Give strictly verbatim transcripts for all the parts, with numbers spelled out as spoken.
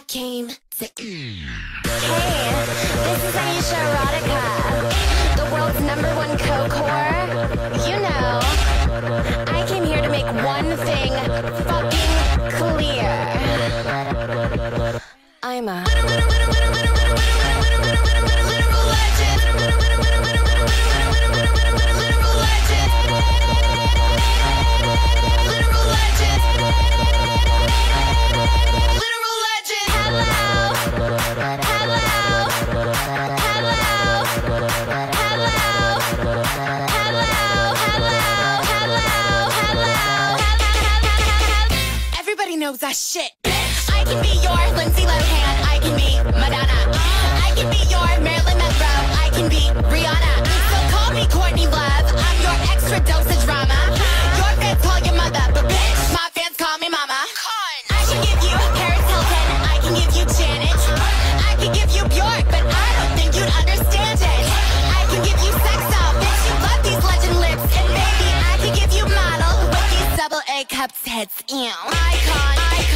came to Hey, this is Aisha Erotica, the world's number one co-core. You know, I came here to make one thing fucking clear. I'm a knows that shit. I can be your Lindsay Lohan. I can be Madonna. I can be your Marilyn Monroe. I can be Rihanna. So call me Courtney Love. I'm your extra dose of drama. Your fans call your mother, but bitch, my fans call me mama. I can give you Paris Hilton. I can give you Janet. I can give you Bjork, but I don't think you'd understand it. I can give you sex doll, bitch. You love these legend lips, and maybe I can give you model with these double A cup tits. Ew. Icon.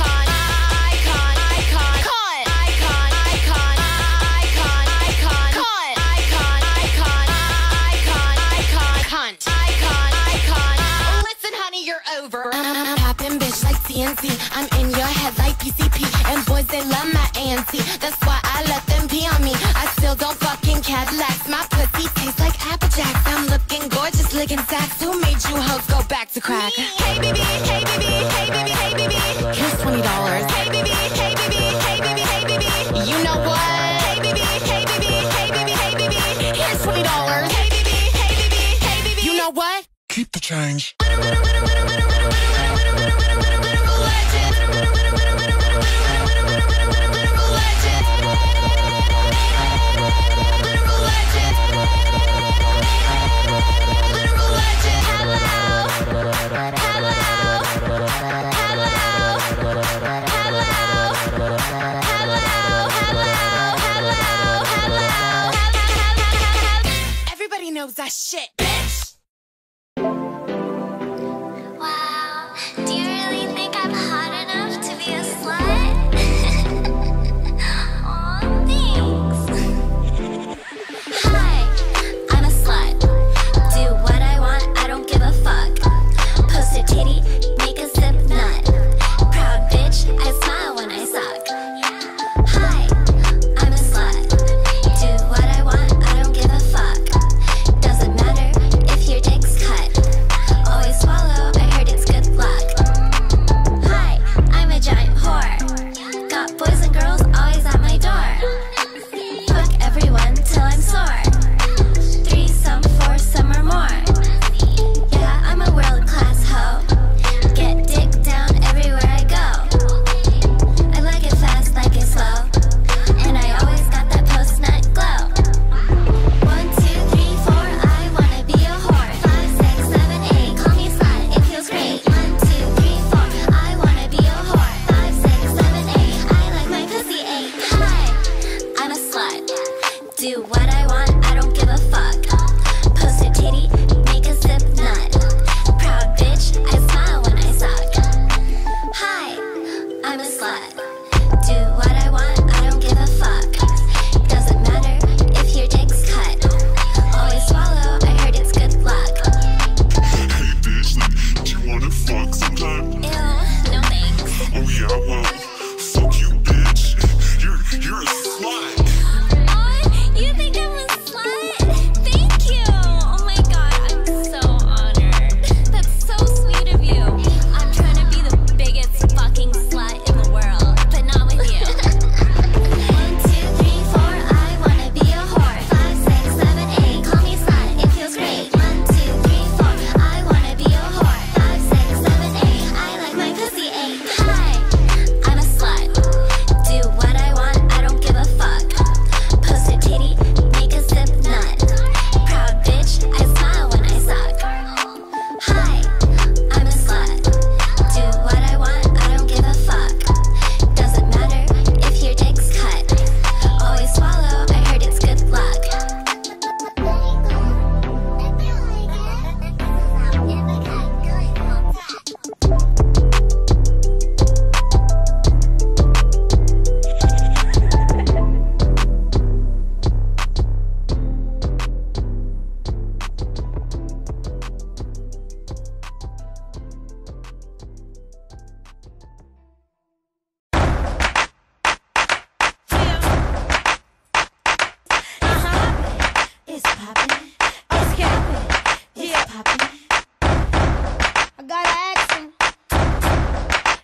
I'm poppin' bitch like T N T. I'm in your head like P C P. And boys, they love my A N C. That's why I let them pee on me. I still don't fucking Cadillacs. My pussy tastes like Apple Jacks. I'm looking gorgeous, licking sacks. Who made you hoes go back to crack? Hey baby, hey baby, hey baby, hey baby. Here's twenty dollars. Hey baby, hey baby, hey baby, hey baby. You know what? Hey baby, hey baby, hey baby, hey baby. Here's twenty dollars. Hey baby, hey baby, hey baby. You know what? Keep the change. Everybody knows that shit, bitch.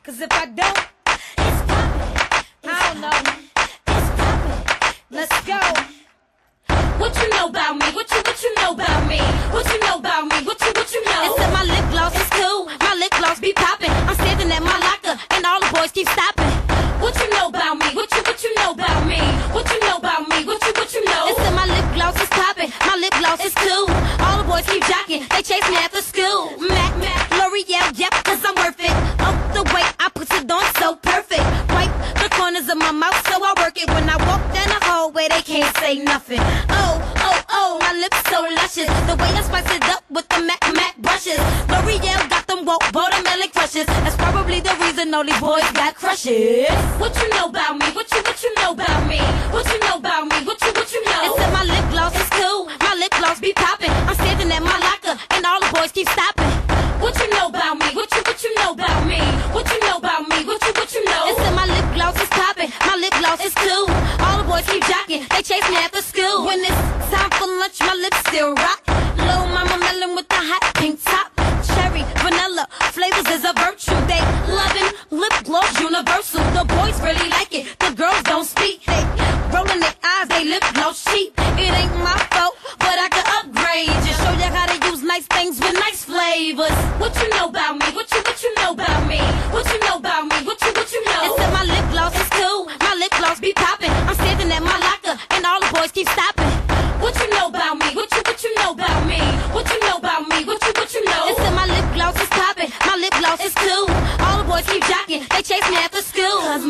Cause if I don't, it's poppin'. I don't know. It's poppin'. Let's go. What you know about me? What you, what you know about me? What you know about me? What you, what you know? It's that my lip gloss is cool. My lip gloss be poppin'. I'm standing at my locker and all the boys keep stopping. What you know about me? What you, what you know about me? What you know about me? What you, what you know? It's that my lip gloss is poppin'. My lip gloss is cool. All the boys keep jocking. They chase me after school. Mac, Mac, L'Oreal, yep, cause I'm worth it. Oh, the way I put it on so perfect. Wipe the corners of my mouth so I work it. When I walk down the hallway, they can't say nothing. Oh, oh, oh, my lips so luscious. The way I spice it up with the Mac, Mac brushes. L'Oreal got them woke watermelon crushes. That's probably the reason all these boys got crushes. What you know about me? What you, what you know about me? What you know about me? What you, what you know? It's that my lip gloss is cool. My lip gloss be poppin'. I'm standing at my locker and all the boys keep stopping. What you know about me? What you, what you know about me? What you know about me? What you, what you know? It's that my lip gloss is poppin'. My lip gloss is cool. All the boys keep jocking. They chase me after school. When it's time for lunch, my lips still rock. Little mama melon with the hot pink top. Cherry, vanilla, flavors is a virtue. They loving lip gloss universal. The boys really like it. The girls don't speak. They rolling their eyes. They lip gloss cheap. It ain't my fault, but I can upgrade. Just show you how to use nice things with nice flavors. What you know about me? What you, what you know about me? What you know about me? What you, what you know? It's that my lip gloss is cool. My lip gloss be poppin'. I'm standing at my locker and all the boys keep stopping. What you know about me? What you, what you know about me? What you know about me? What you, what you know? It's that my lip gloss is poppin'. My lip gloss is cool. All the boys keep jocking. They chase me after school. Cause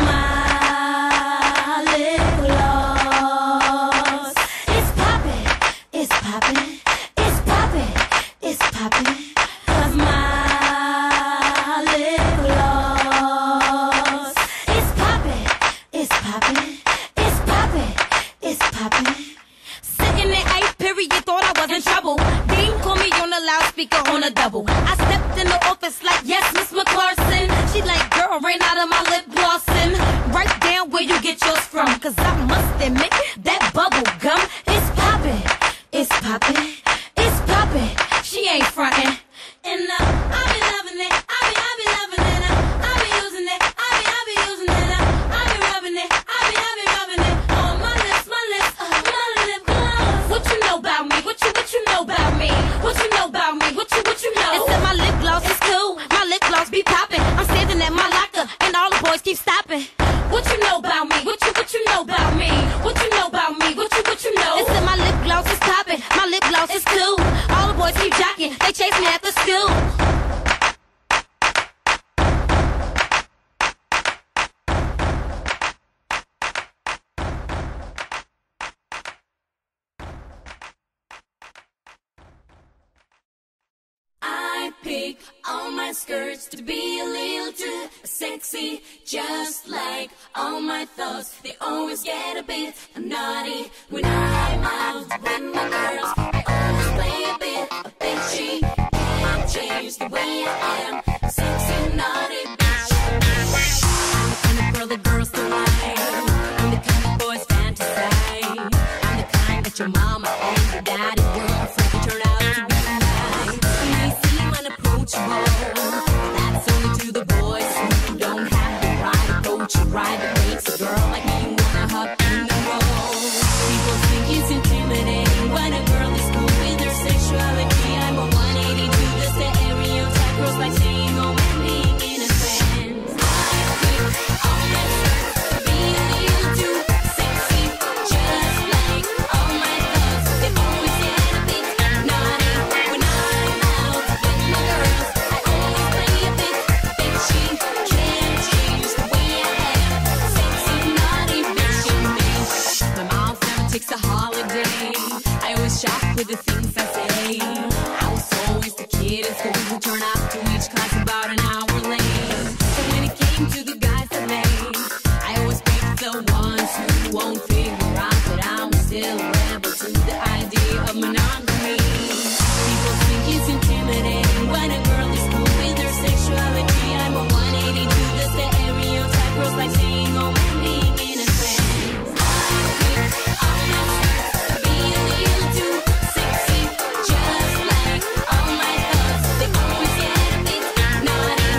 my lip gloss is poppin'. It's poppin'. It's poppin'. It's poppin'. Cause my lip gloss is poppin'. It's poppin'. It's poppin'. It's poppin'. Sitting in eighth period, thought I was in trouble. Dean called me on the loudspeaker on a double. I stepped in the office like, yes, Miss McClarson. She like, girl, ran out of my lip glossin'. Write down where you get yours from. Cause I must admit, that bubble gum is poppin'. It's poppin'. It's poppin'. She ain't frontin'. And uh, I be loving it. I be, I be loving it. Uh, I be using it. I be, I be using it. Uh, I be rubbing it. I be, I be rubbing it. On my lips, my lips, uh, my lip gloss. What you know about me? What you, what you know about me? What you know about me? What you, what you know? It's that my lip gloss is cool. My lip gloss be poppin'. I'm standing at my locker and all the boys keep stopping. What you know about me? What you, what you know about me? What you know about me? What you, what you know? It's that my lip gloss is poppin'. My lip gloss is cool. All the boys keep jocking. They chase me after school. I pick all my skirts to be a little too sexy, just like all my thoughts. They always get a bit naughty when I'm out with my girls. I always play a bit of bitchy. Can't change the way I am, sexy, naughty bitch. I'm the kind of girl that girls don't like. I'm the kind of boys fantasize. I'm the kind that your mama and your daddy were afraid to turn out to be. That's only to the boys who don't have the right approach. Right, that makes a girl like me wanna hop in the roll. People think it's intimidating when a girl is cool with her sexuality. I'm a one eighty to the stereotype. Girls like saying, oh man, being innocent. I pick all my skirts to be a little too sexy, just like all my thoughts. They always get a bit naughty when I'm out with my girls. I always play a bit bitchy. Can't change the way I am, sexy, naughty, bitchy bitch. My mouth never takes a holiday. I always shop with the things I say. I was always the kid in school who turned up to each class about an hour late. So when it came to the guys that late, I always picked the ones who won't figure out that I'm still a rebel to the idea of monogamy. People think it's intimidating when a girl is cool with her sexuality. I'm a one eighty to the stereotype. Girls like saying, oh man, being innocent. I pick all my skirts to be a little too sexy, just like all my thoughts. They always get a bit naughty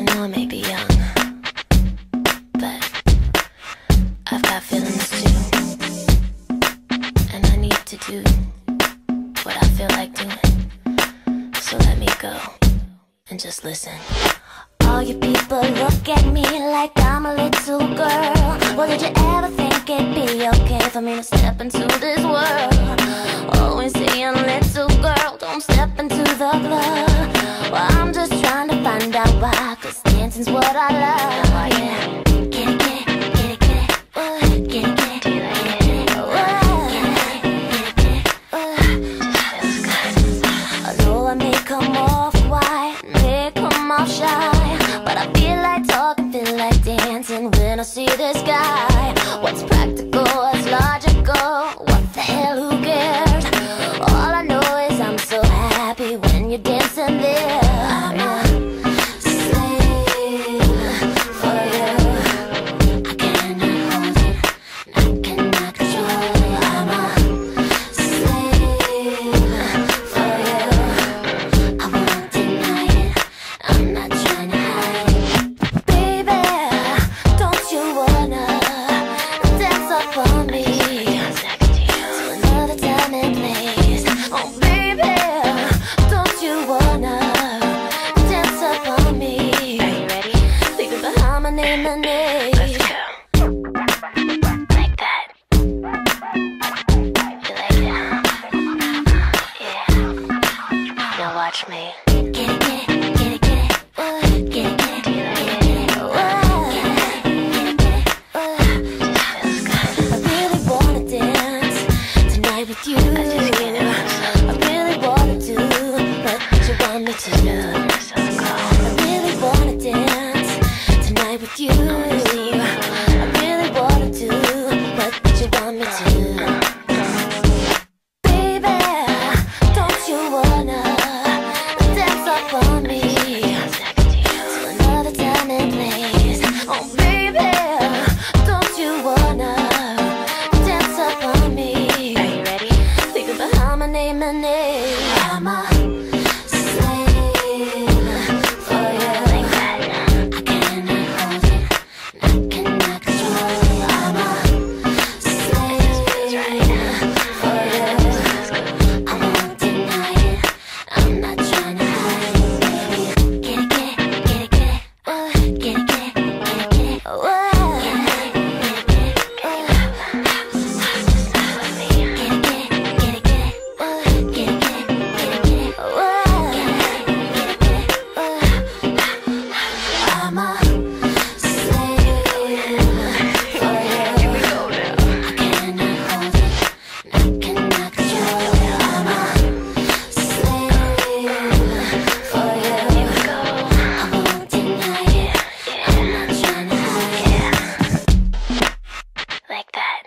know I may be young, but I've got feelings too, and I need to do what I feel like doing. So let me go and just listen. All you people look at me like I'm a little girl. Well, did you ever think it'd be okay for me to step into this world? Always saying, little girl, don't step into the club. Well, I'm just trying to find out why, cause dancing's what I love. Oh, yeah. Get it, get it, get it, get it. Uh, get it, get it, get it, get it. Uh, get it, get it, get it, get it. Although I may come off white, may come off shy, but I feel like talking, feel like dancing when I see this guy. What's practical, what's logical, what the hell, who cares? All I know is I'm so happy when you're dancing there. I'm a slave for you. I cannot hold it, I cannot control it. I'm a slave for you. I won't deny it, I'm not trying to hide it. Baby, don't you wanna dance up on me to another time and place? Oh baby, don't you wanna dance up on me? Are you ready? Leave it behind my name and name. Let's go. Like that. You like it, huh? Yeah. Now watch me. Get it, get it, get it, get it. Uh, get it, get it, get it, get it. Uh, get it, get it, uh. I really wanna dance tonight with you. I really wanna do what you want me to do. I really wanna dance tonight with you. I really wanna do what you want me to. Baby, don't you wanna dance up on me to another time and place? Oh baby, don't you wanna dance up on me? Are you ready? Leave it behind my name and name. I'm a slave for you. Like that. I cannot hold it, I cannot control it. I'm a slave for you. I won't deny it, I'm not trying to hide it, baby. Get it, get it, get it, get it. Uh, get it, get it, get it, get it. Uh, get it, get it, get it, get it. Like that.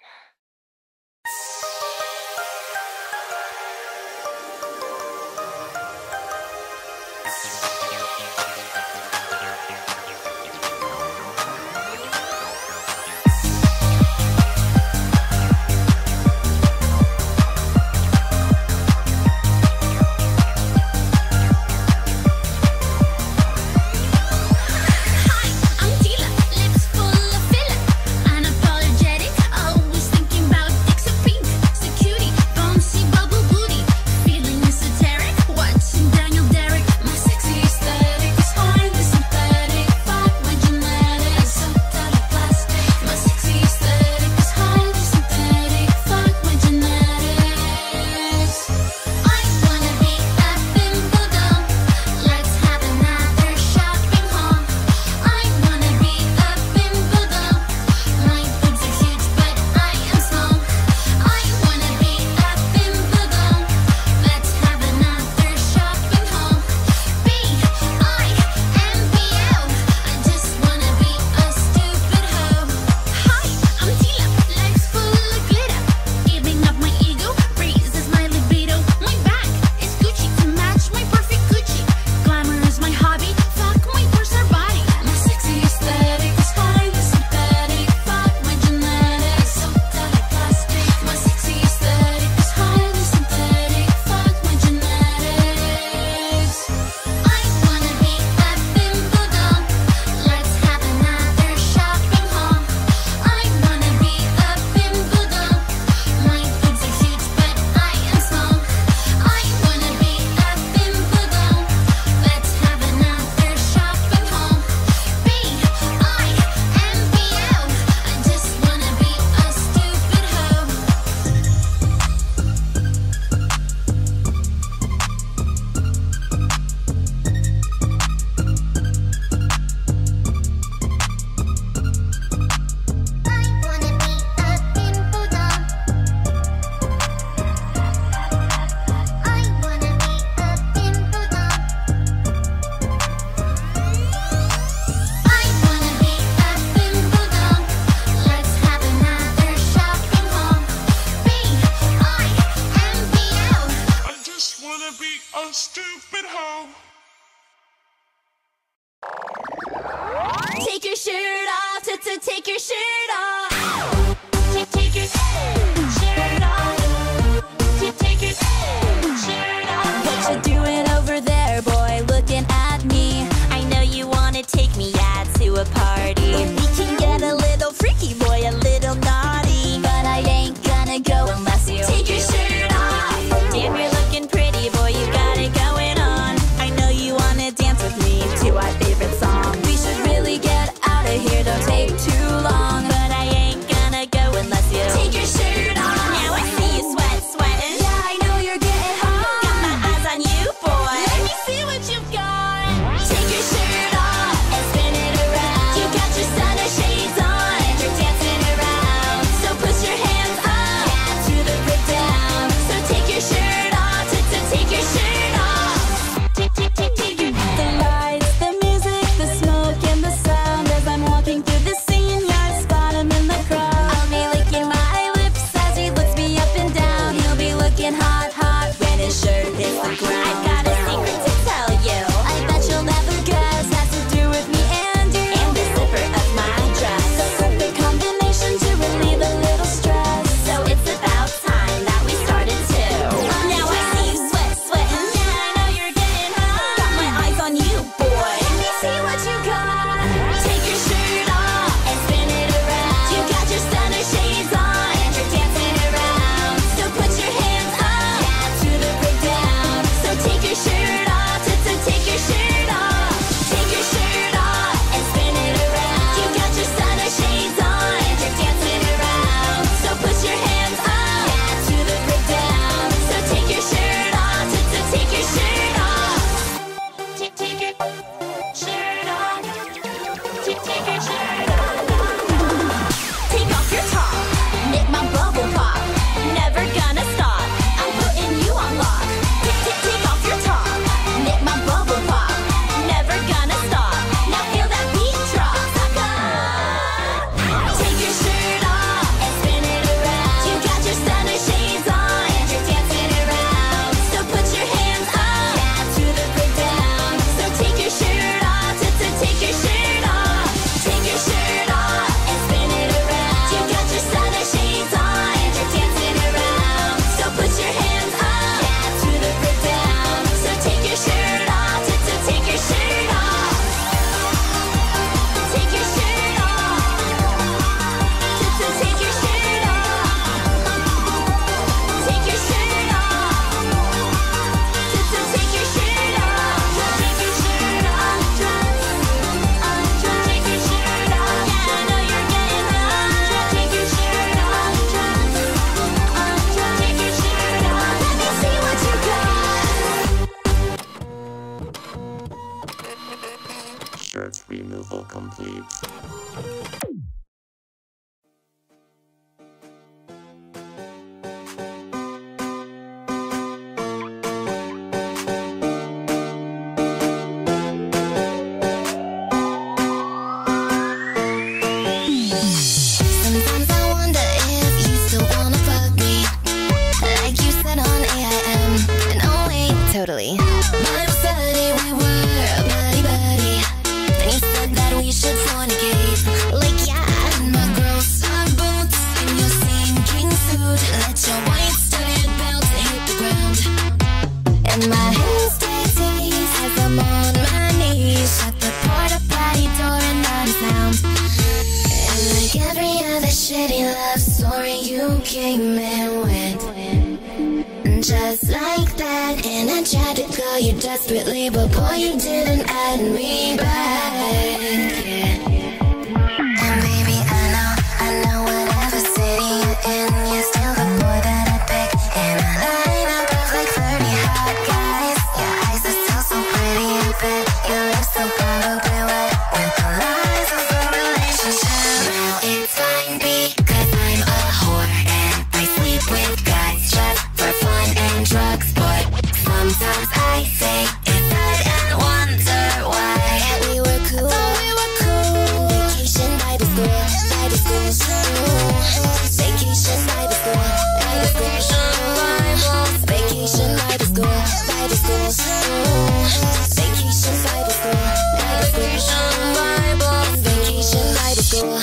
to take your shirt off. Take, take your shirt off. Take, take your shirt off. What you doing over there, boy, looking at me? I know you wanna take me out to a party. We can get a little freaky, boy, a little naughty, but I ain't gonna go unless you take your shirt off. Damn, you're looking pretty, boy, you got it going on. I know you wanna dance with me to our favorite song. We should really get out of here, don't take too long, but I ain't gonna go unless you take your shirt off. Now I see you sweat, sweating. Yeah, I know you're getting hot. Got my eyes on you, boy. Let me see what you've got. Take your shirt off and spin it around. You got your stunner shades on and you're dancing around. So put your hands up, yeah, to the breakdown. So take your shirt off, to, to take your shirt off. Take, take, take, take your the lights, the music, the smoke, and the sound. As I'm walking through the scene, yeah, I spot him in the crowd. I'll be licking my lips as he looks me up and down. He'll be looking hot, hot when his shirt hits the ground. I've got a secret to tell you. I bet you'll never guess. Has to do with me and you and the zipper of my dress. The perfect combination to relieve a little stress. So it's about time that we started too. Now I see you sweat, sweating. Yeah, I know you're getting hot. Got my eyes on you, boy. Let me see what you got. Take your shirt off and spin it around. You got your stunner shades on and you're dancing around. So put your hands up, yeah, to the breakdown. So take your shirt off, to, to take your shirt off. Take your shirt off and spin it around. You got your stunner shades on and you're dancing around. So put your hands up, yeah, to the breakdown. So take your shirt off, to, to take your shirt off. Take, take your shirt off. Take, take your shirt off. Take off your top, make my bubble pop. Never gonna stop, I'm putting you on lock. Take, take, take off your top, make my bubble pop. Never gonna stop, now feel that beat drop. Take your shirt off and spin it around. You got your stunner shades on and you're dancing around. So put your hands up, yeah, to the breakdown. So take your shirt off, to, to take your shirt off. Take your shirt off and spin it around. You got your stunner shades on and you're dancing around. So put your hands up, yeah, to the breakdown. So take your shirt off, to, to take your shirt off. Take your shirt off, to, to take your shirt off. Take your shirt off, to, to take your shirt off. Take your shirt off, undress, undress. Take your shirt off, yeah, I know you're getting hot. Take your shirt off, undress, undress. Take your shirt off, let me see what you got. Shirt removal complete. Sometimes I wonder if you still wanna fuck me, like you said on A I M. And oh wait, totally. Bible study, we were buddy buddy. Then you said that we should fornicate. Like yeah, and my girls side boots in your sinking suit. Let your white studded belt hit the ground. And my hands stay teased as I'm on my knees. Shut the porta potty door and not a sound. And like every other shitty love story, you came and went. And just like that, and I tried to call you desperately, but boy, you didn't add me back. Yeah. And baby, I know, I know whatever city you're in, you're still the boy that I pick. And I line up of like thirty hot guys. Your eyes are still so pretty, I bet your lips so probably wet with the lies of a relationship. It's fine because I'm a whore and I sleep with guys just for fun and drugs. But sometimes I say it's sad and wonder why. Yeah, we were cool, we were cool. school.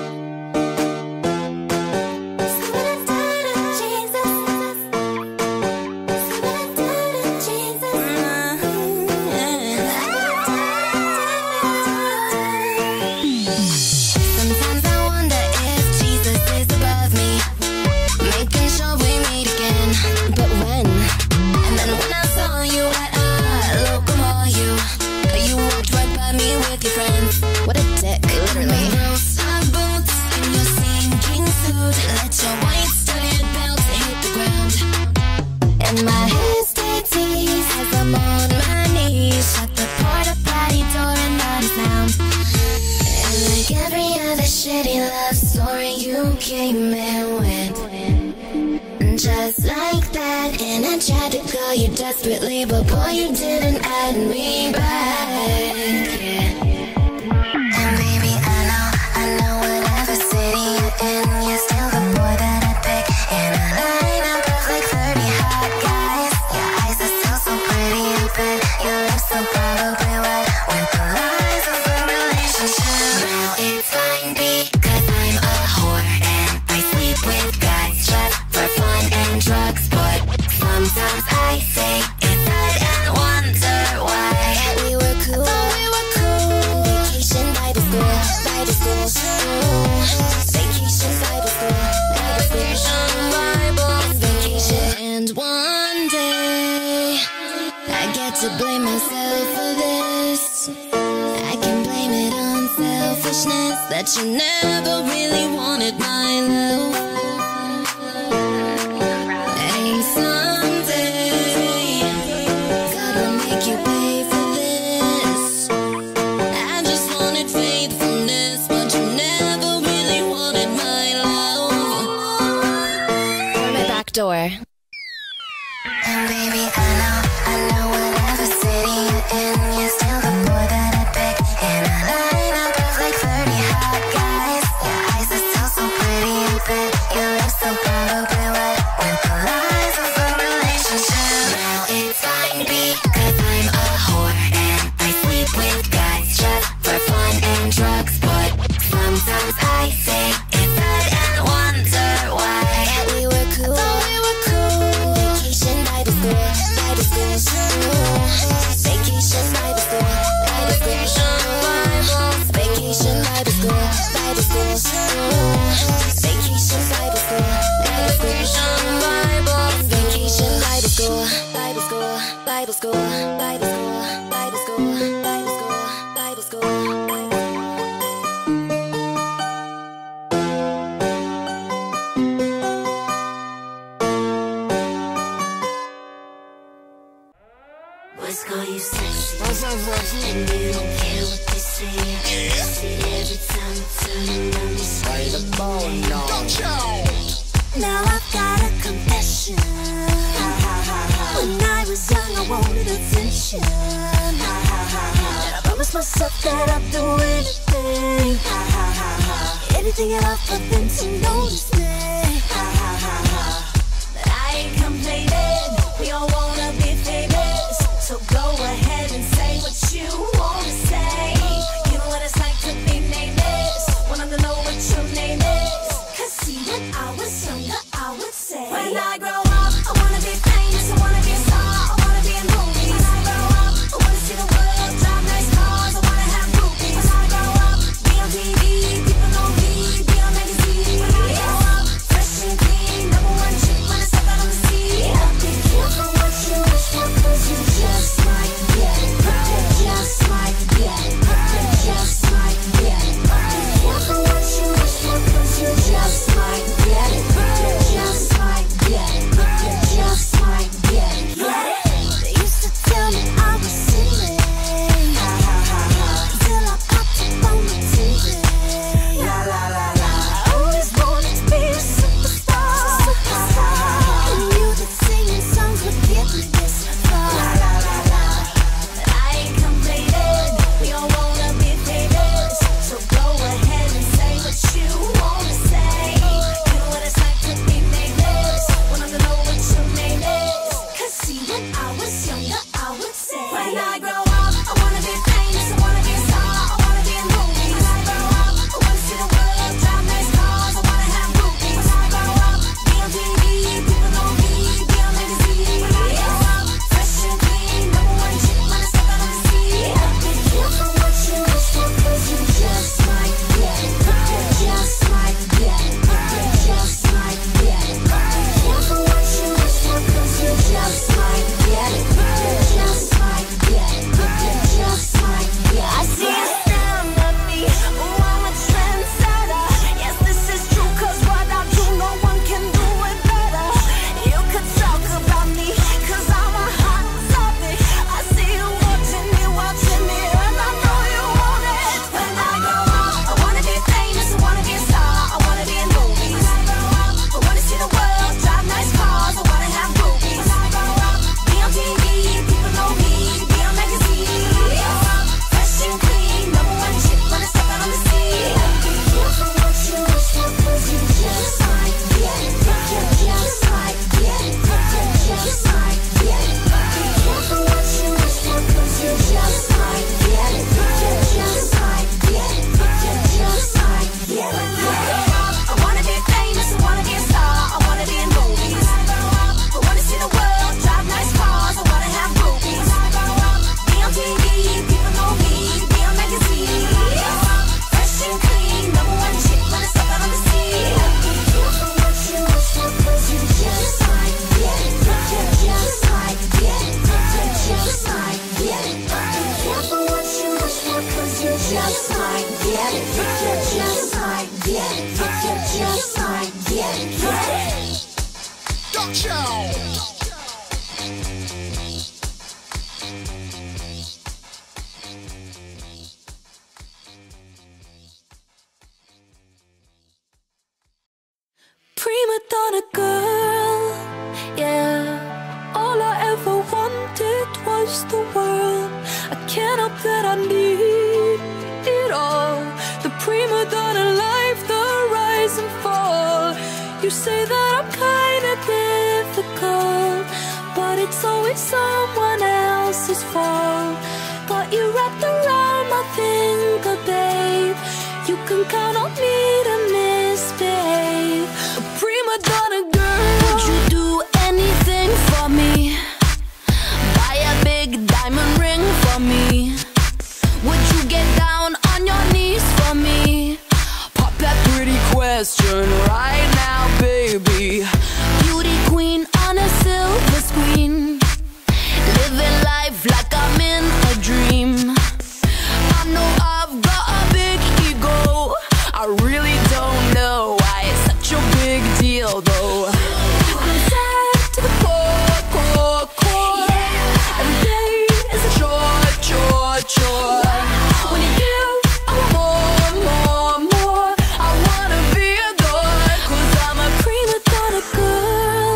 Sometimes I wonder if Jesus is above me, making sure we meet again. But when? And then when I saw you at a local mall, you you walked right by me with your friends. What a dick, literally. High boots in your sinking suit, let your white studded belt hit the ground. And my hands stay teased as I'm on my knees. Shut the porta potty door and not a sound. And like every other shitty love story, you came and went. Just like that, and I tried to call you desperately, but boy, you didn't add me back. Yeah. And baby, I know, I know whatever city you're in, you're still the boy that I pick in a lineup of like thirty hot guys. Your eyes are still so pretty and fit, your lips so probably wet with the lines of a relationship. Now it's fine because I'm a whore and I sleep with guys just for fun and drugs, but sometimes I say it's sad and wonder why we were cool. We were cool. Vacation Bible school, Bible school, school. Vacation Bible school, Bible school, Bible. It's vacation, and one day I get to blame myself for this. I can blame it on selfishness that you never really wanted my love. And someday gotta make you pay for this. I just wanted faithfulness, but you never really wanted my love. Or my back door. And baby, I know, I know whatever city you're in, you're still the boy that I pick in a lineup of like thirty hot guys. Your eyes are still so pretty and fit, your lips so probably wet with the lines of a relationship. Now it's fine because I'm a whore and I sleep with guys just for fun and drugs, but sometimes I say it's sad and wonder why we were cool. We were cool. Vacation Bible school, Bible school, school. Vacation Bible school, Bible school, Bible. Vacation Bible school, Bible school, school. Vacation Bible school, Bible school, Bible. Vacation Bible school, Bible school, Bible school, Bible school, Bible school, Bible school, Bible school, Bible school. Boys call you sexy, and you don't care what they say. You see it every time you turn around, you say the ball, no. Now I've got a confession. When I was young, I wanted attention. And I promised myself that I'd do anything, anything at all for them to notice me. But I ain't complaining, we all wanna be famous. So go ahead and say what you wanna say. You know what it's like to be nameless, wanna know what your name is. Cause see, when I was younger, I would say, when I grow up, I wanna be famous, I wanna be a star, I wanna be in movies. When I grow up, I wanna see the world, drive nice cars, I wanna have groupies. When I grow up, be on T V, people know me, be on magazines. When I grow up, fresh and clean, number one chick when I step out on the scene. Be careful what you wish for, cause you just might get just might get it. You just might get it. Get it. Prima donna girl, yeah. All I ever wanted was the world. I can't help that I need it all. The prima donna life, the rise and fall. You say that I'm kinda difficult, but it's always someone else's fault. Got you wrapped around my finger, babe. You can count on me to misbehave. A prima donna girl, would you do anything for me? Buy a big diamond ring for me? Would you get down on your knees for me? Pop that pretty question right now, baby. Beauty queen on a silver screen, living life like I'm in a dream. I know I've got a big ego, I really don't know why it's such a big deal though. I'm sad to the core, core, core. Every day is a chore, chore, chore. When you give, I want more, more, more. I wanna be adored, cause I'm a prima donna girl,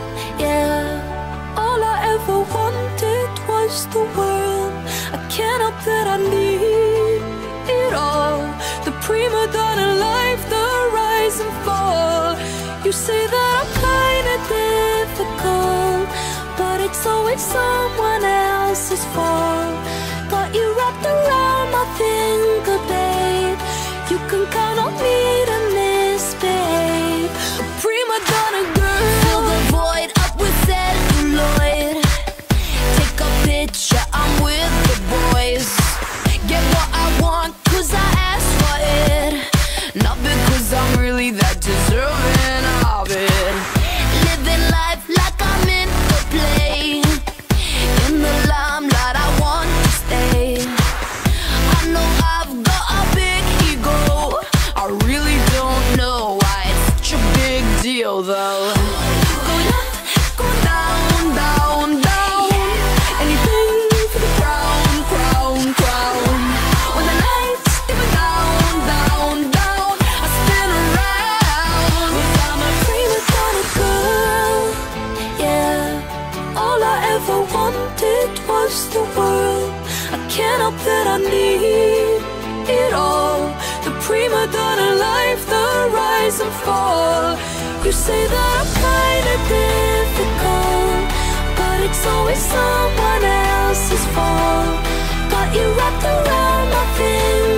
yeah. All I ever wanted was the world. I can't help that I need it all. The prima donna life, the rise and fall. You say that I'm kinda difficult, but it's always someone else's fault. Got you wrapped around my finger, babe. You can count on me to misbehave. A prima donna girl, fill the void up with celluloid. Take a picture, I'm with the boys. Get what I want, cause I asked for it, not because I'm really that deserving of it. Living life like I'm in a play, in the limelight I want to stay. I know I've got a big ego, I really don't know why it's such a big deal though. Going up, going down, down, down. Anything for the crown, crown, crown. When the night's dipping down, down, down, I spin around. Cause I'm a prima donna girl, yeah. All I ever wanted was the world. I can't help that I need it all. The prima donna life, the rise and fall. You say that I'm kinda difficult, but it's always someone else's fault. Got you wrapped around my finger,